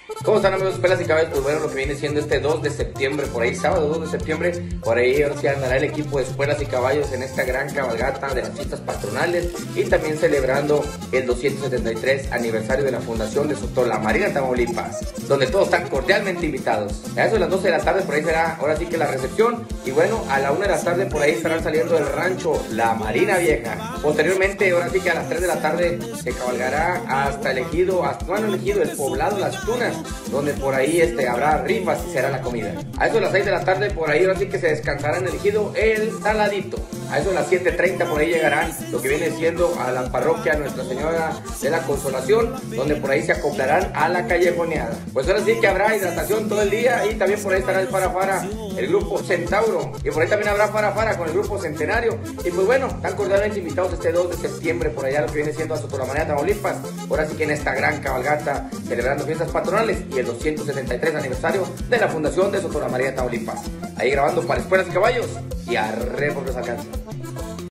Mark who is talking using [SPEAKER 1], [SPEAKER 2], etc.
[SPEAKER 1] ¿Cómo están, amigos de Pelas y Caballos? Pues bueno, lo que viene siendo este 2 de septiembre, por ahí sábado 2 de septiembre, por ahí ahora sí andará el equipo de Espuelas y Caballos en esta gran cabalgata de las fiestas patronales y también celebrando el 273 aniversario de la fundación de Sotolamarina, Tamaulipas, donde todos están cordialmente invitados. A eso de las 12 de la tarde por ahí será ahora sí que la recepción y bueno, a la 1 de la tarde por ahí estarán saliendo del rancho La Marina Vieja. Posteriormente, ahora sí que a las 3 de la tarde se cabalgará hasta el ejido, el poblado Las Tunas, donde por ahí habrá rifas y será la comida. A eso de las 6 de la tarde por ahí ahora sí que se descansará en el ejido El Taladito. A eso de las 7:30 por ahí llegarán lo que viene siendo a la parroquia Nuestra Señora de la Consolación, donde por ahí se acoplarán a la callejoneada. Pues ahora sí que habrá hidratación todo el día y también por ahí estará el Farafara, el grupo Centauro, y por ahí también habrá Farafara con el grupo Centenario. Y pues bueno, están cordialmente invitados este 2 de septiembre por allá lo que viene siendo a Sotolamarina, Tamaulipas. Ahora sí que en esta gran cabalgata celebrando fiestas patronales y el 273 aniversario de la fundación de Sotolamarina, Tamaulipas. Ahí grabando para Espuelas y Caballos y arre porque se alcanza.